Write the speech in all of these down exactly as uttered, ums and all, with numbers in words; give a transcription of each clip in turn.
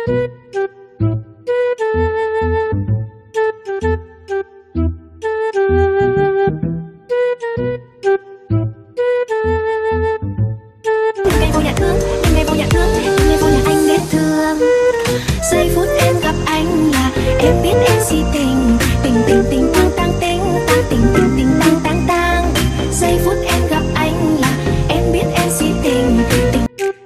Giây phút em gặp anh là em biết em si tình, tình tình tình tăng tăng tình, tăng tình tình tình tăng tăng tăng. Giây phút em gặp anh là em biết em si tình, tình.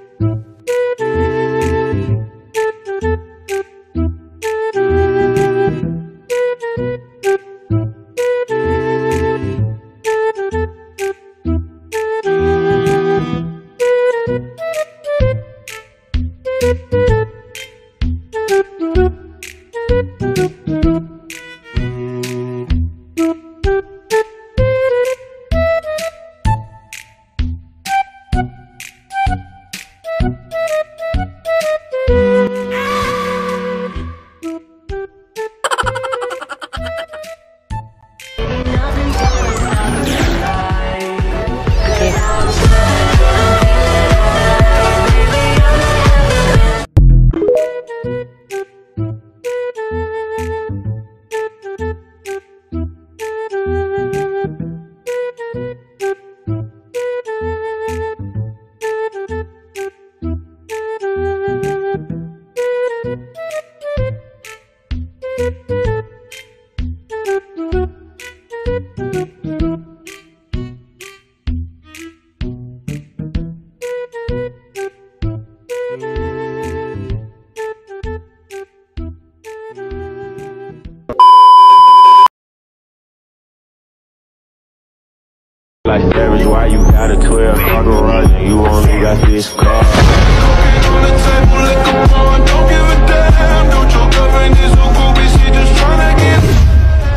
Like Savage, why you got a twelve car garage and you only got this car? Cocaine on the table, liquor pouring, don't give a damn. Don't your girlfriend is so cool, bitch, she just tryna get.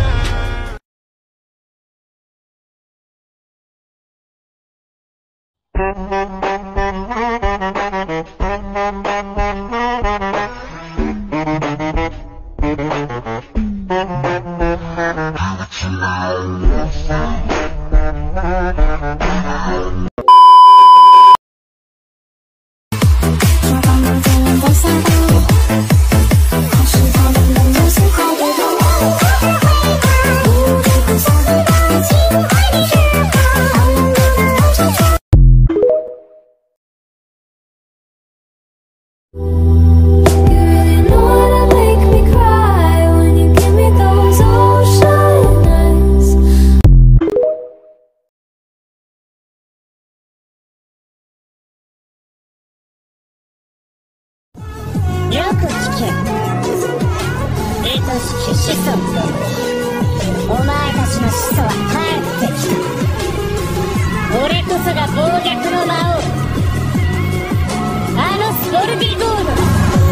よく聞け。愛しき子孫ども、お前たちの始祖は帰ってきた。俺こそが暴虐の魔王、あのスポルティゴードだ。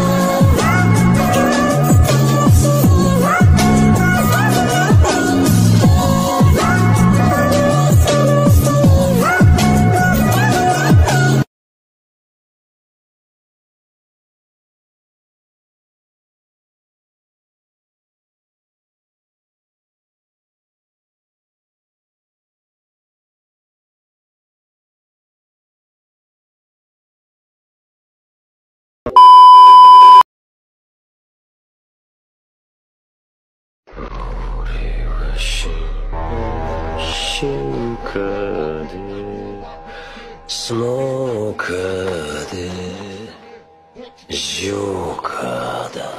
進化でスモーカーでジョーカーだ。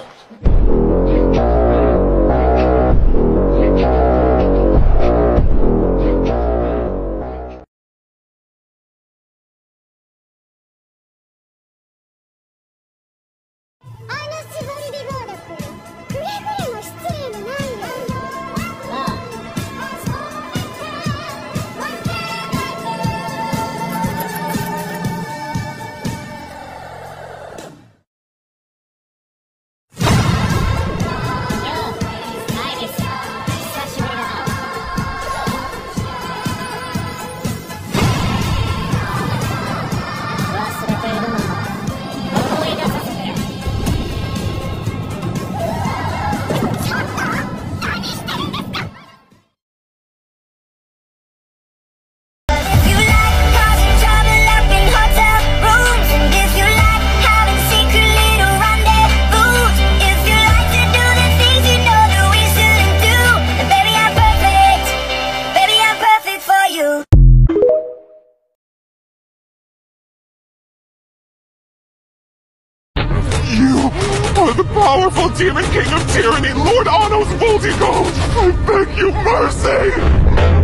by the powerful demon king of tyranny, Lord Anno's Voltigold, I beg you mercy!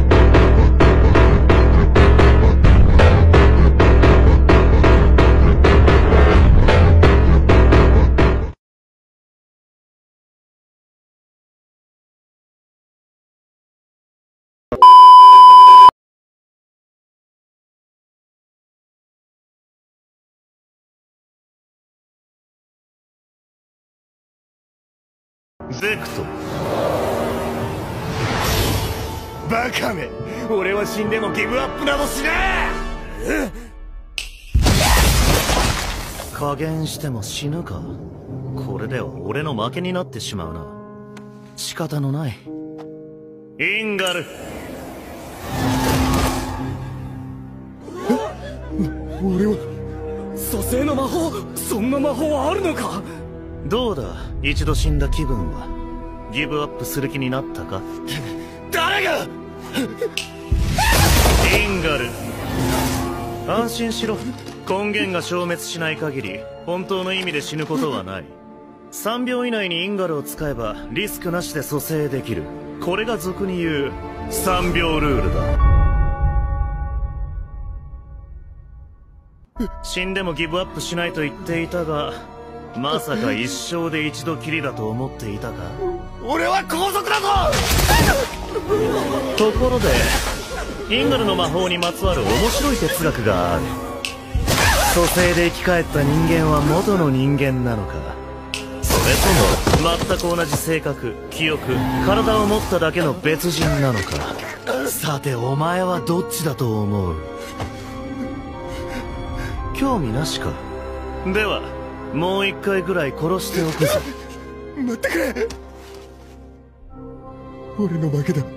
ゼクト。バカめ、俺は死んでもギブアップなどしねえ。加減しても死ぬか。これでは俺の負けになってしまうな。仕方のない。インガル。 俺は蘇生の魔法、そんな魔法はあるのか。 どうだ、一度死んだ気分は。ギブアップする気になったか。 誰が。 インガル、安心しろ。根源が消滅しない限り本当の意味で死ぬことはない。さんびょう以内にインガルを使えばリスクなしで蘇生できる。これが俗に言うさんびょうルールだ。死んでもギブアップしないと言っていたが、まさか一生で一度きりだと思っていたか。 俺は皇族だぞ。 ところでインガルの魔法にまつわる面白い哲学がある。蘇生で生き返った人間は元の人間なのか、それとも全く同じ性格、記憶、体を持っただけの別人なのか。さてお前はどっちだと思う。興味なしか。ではもう一回ぐらい殺しておくぞ。 待ってくれ。俺の負けだ。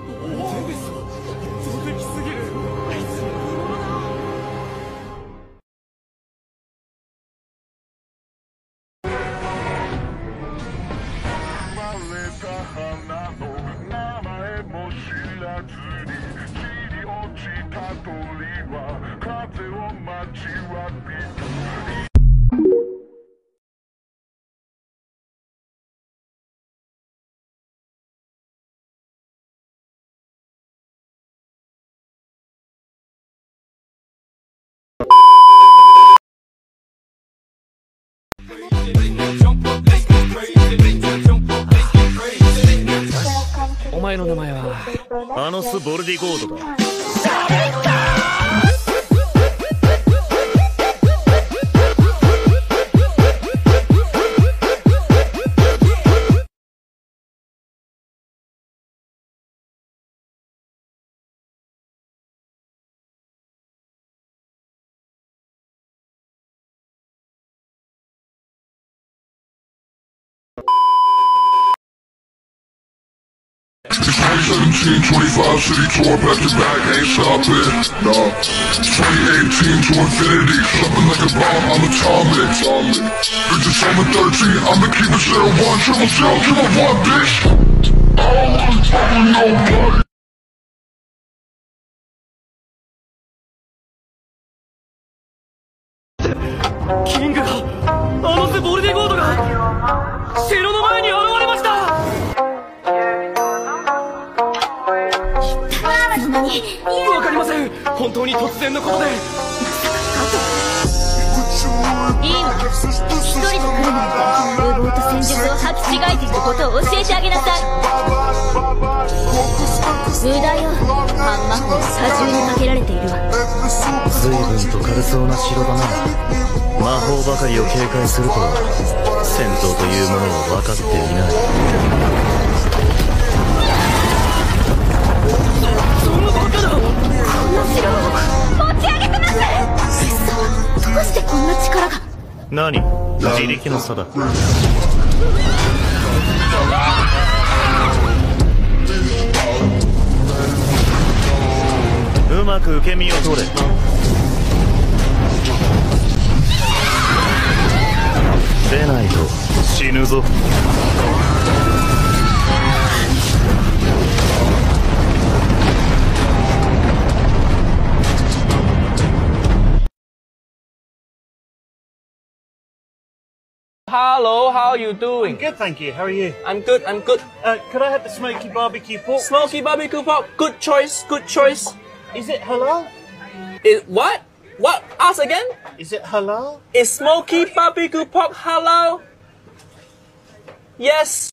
お前の名前は。 アノス・ボルディゴードだ。 seventeen, twenty-five city tour, back to back, ain't stopping, no. twenty eighteen to infinity, something like a bomb, I'm atomic. Bitches on the thirteen, I'ma keep it zero one, triple zero, triple one, bitch. I don't really talk with nobody. キングが、アノス・ボルディゴードが城の前に現れました。わかりません。本当に突然のことで。 いいわ、一人で来るなら無謀と戦術を履き違えていることを教えてあげなさい。無駄よ、ハンマーを多重にかけられているわ。 随分と軽そうな城だな。魔法ばかりを警戒するとは戦闘というものを分かっていない。 そんなバカな。 この城を持ち上げてます。嘘、どうしてこんな力が。 何、自力の差だ。うまく受け身を取れ。出ないと死ぬぞ。 Hello, how are you doing? Good, thank you. How are you? I'm good, I'm good. Uh, could I have the smoky barbecue pork? Smoky barbecue pork, good choice, good choice. Is it halal? Is what? What? Ask again? Is it halal? Is smoky barbecue pork halal? Yes.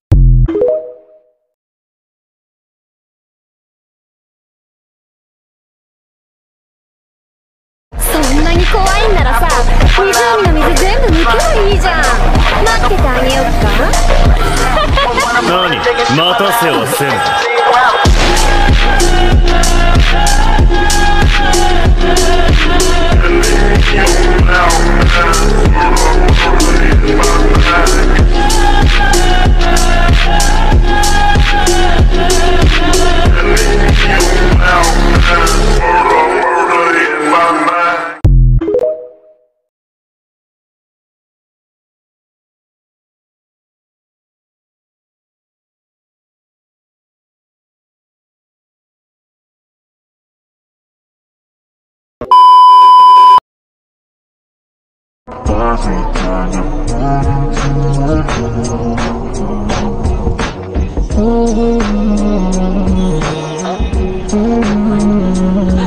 そんなに怖いんならさ、湖の水全部抜けばいいじゃん。待っててあげよっか。 何？待たせはせぬ。 Mm-hmm.